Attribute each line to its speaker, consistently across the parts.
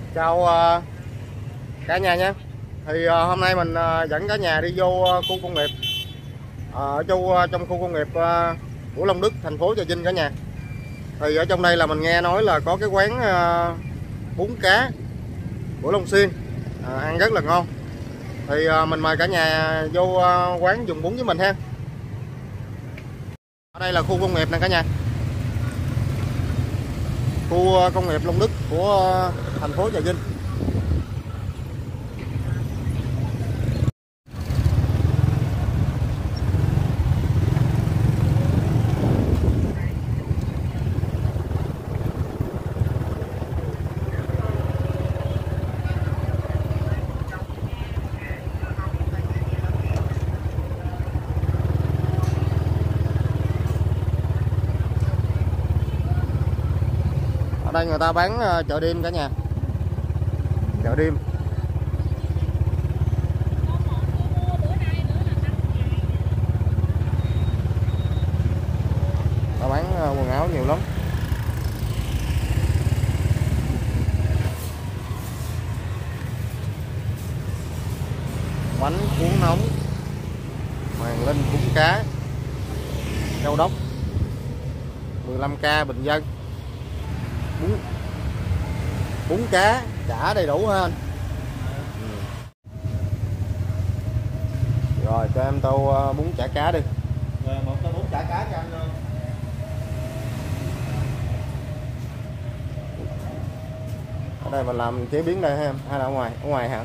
Speaker 1: Chào cả nhà nha. Thì hôm nay mình dẫn cả nhà đi vô khu công nghiệp ở trong khu công nghiệp của Long Đức, thành phố Trà Vinh cả nhà. Thì ở trong đây là mình nghe nói là có cái quán bún cá của Long Xuyên, ăn rất là ngon. Thì mình mời cả nhà vô quán dùng bún với mình ha. Ở đây là khu công nghiệp nè cả nhà, khu công nghiệp Long Đức của thành phố Trà Vinh. Ở đây người ta bán chợ đêm cả nhà, chợ đêm. Ta bán quần áo nhiều lắm. Bánh cuốn nóng, Hoàng Linh bún cá, Châu Đốc, 15k bình dân, bún cá chả đầy đủ ha anh. Rồi cho em tô bún chả cá đi.
Speaker 2: Rồi một tô bún chả cá cho anh luôn.
Speaker 1: Ở đây mình làm chế biến đây ha em, hay là ở ngoài? Ở ngoài hả?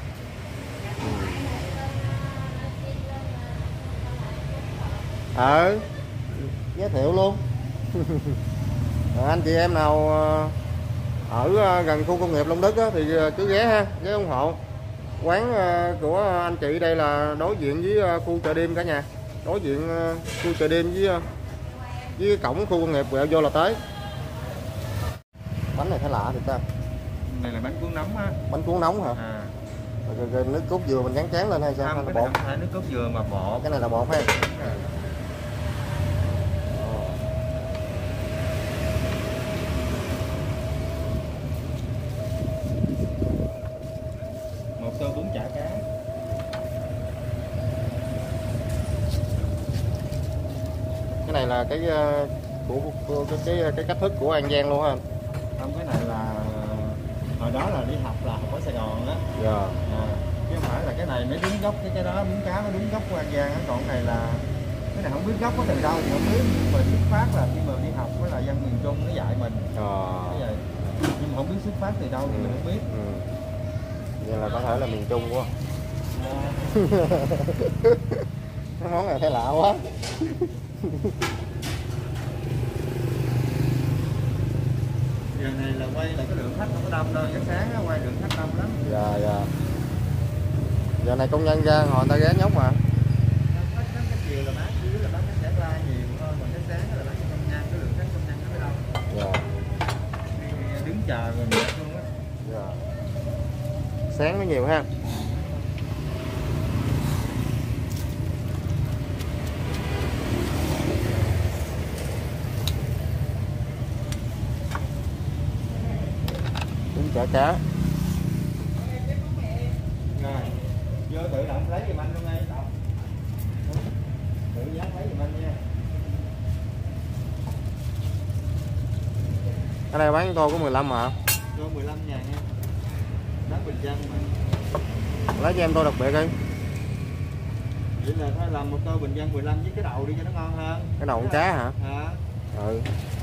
Speaker 1: Giới thiệu luôn. Anh chị em nào ở gần khu công nghiệp Long Đức á, thì cứ ghé ha, ghé ủng hộ. Quán của anh chị đây là đối diện với khu chợ đêm cả nhà, đối diện khu chợ đêm với cổng khu công nghiệp quẹo vô là tới. Bánh này thấy lạ thì ta.
Speaker 2: Này là bánh cuốn nóng á.
Speaker 1: Bánh cuốn nóng hả? Rồi nước cốt dừa mình tráng lên hay sao?
Speaker 2: Không, cái này không phải nước cốt dừa mà bột.
Speaker 1: Cái này là bột ha.
Speaker 2: Một tô bún chả cá.
Speaker 1: Cái này là cái cách thức của An Giang luôn ha.
Speaker 2: Không, cái này là hồi đó là đi học là học ở Sài Gòn á.
Speaker 1: Dạ.
Speaker 2: Chứ không phải là cái này mới đúng gốc, cái đó bún cá mới đúng gốc của An Giang á. Còn cái này là cái này không biết gốc có từ đâu thì không biết, mà xuất phát là khi mà đi học với là dân miền Trung nó dạy mình. Cái vậy. Nhưng mà không biết xuất phát từ đâu thì mình không biết.
Speaker 1: Vậy là có thể là miền Trung quá. Cái món này thấy lạ quá.
Speaker 2: Giờ này là quay là cái lượng khách không có đông đâu, sáng á, quay lượng khách đông lắm.
Speaker 1: Dạ. Giờ này công nhân ra ngồi người ta ghé nhóc mà.
Speaker 2: Khách cái chiều là bán dưới là bán cái sáng la nhiều hơn, còn cái sáng là bán cho công nhân, cái lượng khách công nhân nó mới đông.
Speaker 1: Dạ.
Speaker 2: Đi đứng chờ rồi mệt luôn á.
Speaker 1: Dạ. Sáng mới nhiều ha. Bún chả cá.
Speaker 2: Rồi, vô tự động lấy giùm anh luôn ngay đọc. Tự dán lấy giùm anh nha.
Speaker 1: Cái này bán tô có 15 hả?
Speaker 2: Tô 15 ngàn nha. Bán bình dân mà.
Speaker 1: Lấy cho em tô đặc biệt đi.
Speaker 2: Vậy là thôi làm một tô bình dân 15 với cái đầu đi cho nó ngon hơn.
Speaker 1: Cái đầu con cá hả? Ừ.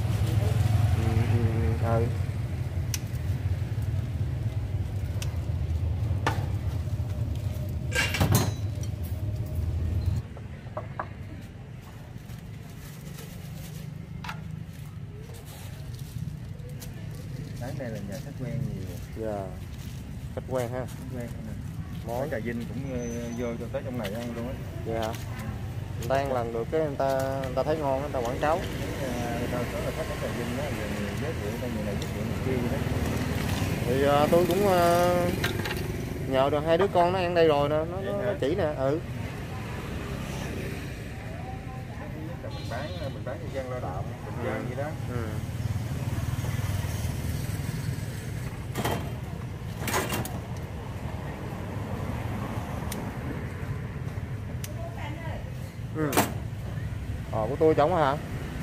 Speaker 2: Cái này là nhà khách quen nhiều.
Speaker 1: Dạ. Khách quen ha.
Speaker 2: Khách quen nè.
Speaker 1: Món
Speaker 2: Trà Vinh cũng vô cho tới trong này ăn luôn á.
Speaker 1: Dạ hả? Người ta ăn lần được cái người ta thấy ngon, người ta quảng cáo.
Speaker 2: Đâu đó là khách ở Trà Vinh đó, giới thiệu người này giới thiệu người kia đó.
Speaker 1: Thì tôi cũng nhờ được hai đứa con nó ăn đây rồi nè, nó chỉ nè.
Speaker 2: Mình bán cho dân lao động, bình dân gì đó.
Speaker 1: tôi trống hả?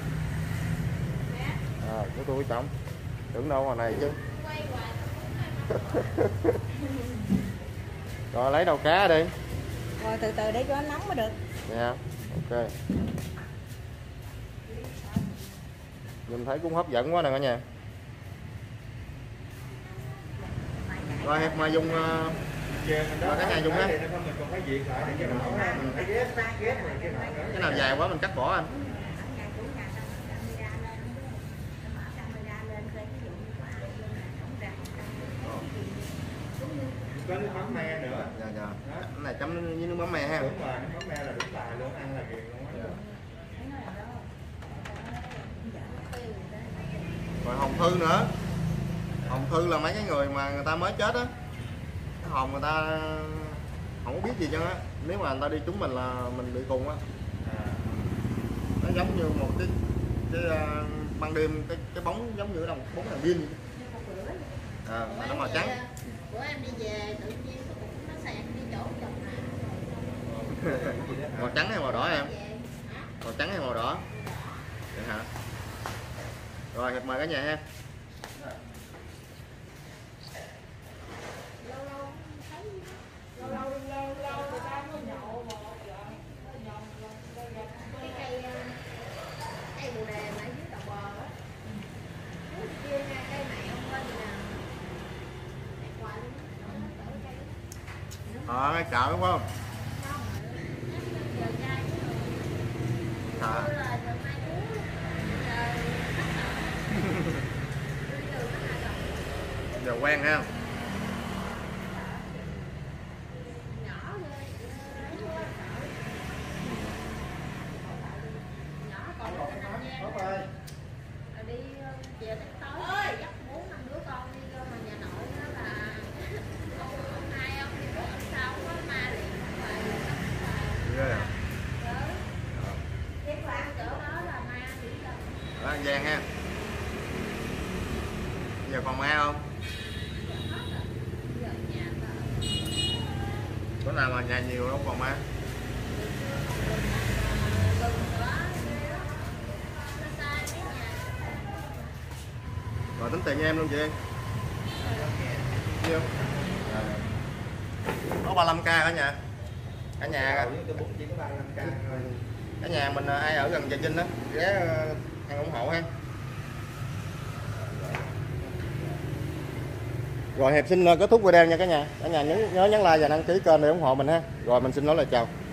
Speaker 1: Của tôi trống. Tưởng đâu ngoài này chứ. Rồi lấy đầu cá đi.
Speaker 3: Rồi từ từ để cho nó nóng mới được.
Speaker 1: Dạ, ok. Nhìn thấy cũng hấp dẫn quá nè cả nhà. Rồi Hiệp mà dùng cả nhà dùng á. Cái nào dài quá mình cắt bỏ anh.
Speaker 2: Có nước mắm me nữa.
Speaker 1: Dạ dạ. Cái này chấm với nước mắm me ha.
Speaker 2: Đúng rồi, nước mắm me là đúng tài luôn, ăn là ghiền luôn á.
Speaker 1: Rồi hồng thư nữa. Hồng thư là mấy cái người mà người ta mới chết á, cái hồn người ta không có biết gì chứ á, nếu mà người ta đi chúng mình là mình bị cùng á. Nó giống như một cái ban đêm cái bóng giống như đồng bóng đèn pin. Mà nó màu trắng.
Speaker 3: Bữa em đi về tự nhiên nó sạc đi chỗ chồng
Speaker 1: Màu trắng hay màu đỏ em? Màu trắng hay màu đỏ? Được hả? Rồi Hiệp mời cả nhà ha.
Speaker 3: cây bồ đề mà ở dưới đầu bờ á, kia hai cây này ông lên nè,
Speaker 1: Cái chợ đúng không? Hả? Giờ quen ha.
Speaker 3: Đi về tới tối dắt 4-5 đứa con đi vô mà nhà nội đó là ông hai ông đi bữa ông sau có ma liền
Speaker 1: Ghê à?
Speaker 3: cái khoan chỗ đó là ma đi đâu
Speaker 1: Đó An Giang ha. Giờ còn ma không?
Speaker 3: giờ nhà
Speaker 1: Bữa nào mà nhà nhiều đâu còn ma. Rồi tính tiền cho em luôn chị. Nhiêu? Có 35k cả nhà. Cả nhà cả nhà mình ai ở gần Trà Vinh đó, ghé ăn ủng hộ ha. Rồi Hiệp xin kết thúc video nha cả nhà. Cả nhà nhớ like và đăng ký kênh để ủng hộ mình ha. Rồi mình xin nói lời chào.